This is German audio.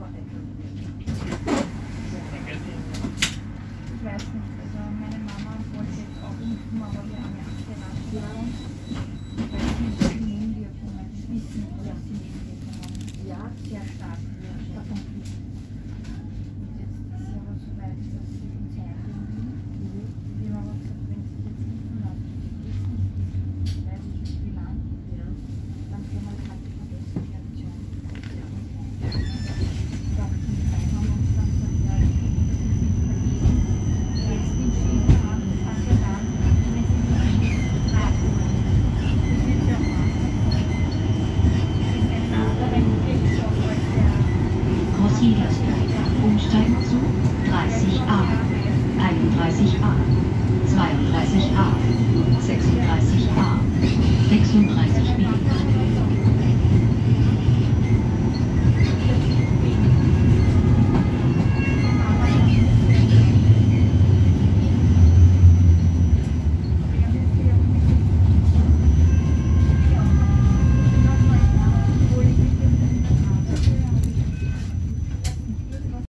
Ich weiß nicht, also meine Mama wollte jetzt auch impfen, aber wir haben ja abgeraten. Weil die Nebenwirkungen wissen, dass die Nebenwirkungen sehr stark davon wissen. Und jetzt ist sie aber so weit, dass sie in Zeit will. Die haben aber gesagt, wenn sie jetzt impfen lassen, ich weiß nicht wie lang, dann können wir halt die Vergessen-Reaktion. Doch, die Zeit haben wir uns dann gesagt, ja, jetzt den Schiefer an, fang ja dann, wenn sie nicht nachholen. Das wird ja auch machen. Das ist ein anderer Wirkstoff als der Umsteigen zu 30a, 31a, 32.